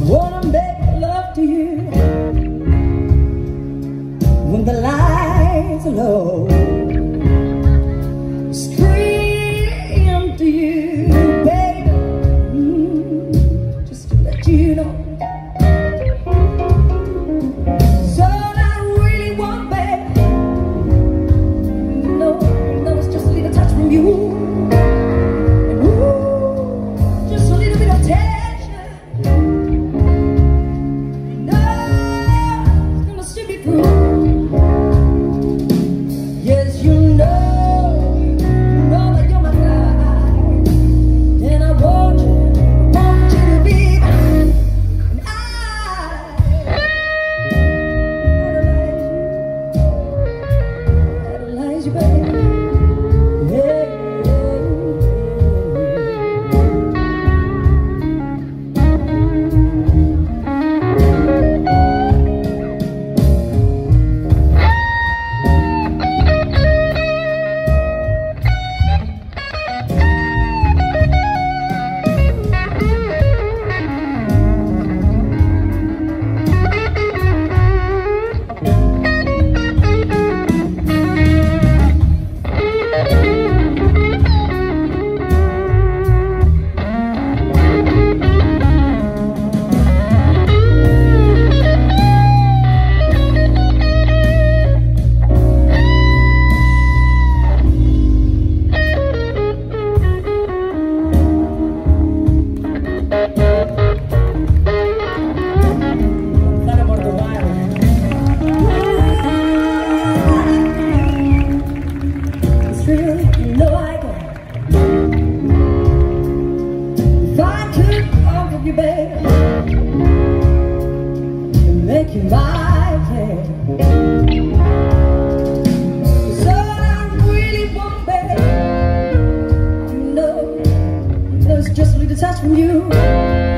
wanna make love to you when the lights are low. Scream to you, baby, just to let you know. So I really want, baby, no, it's just a little touch from you. And ooh, just a little bit of tension. No, it's gonna see me through. Yes, you know that you're my guy, and I want you to be mine. And I idolize you, baby. Yeah. Touch from you.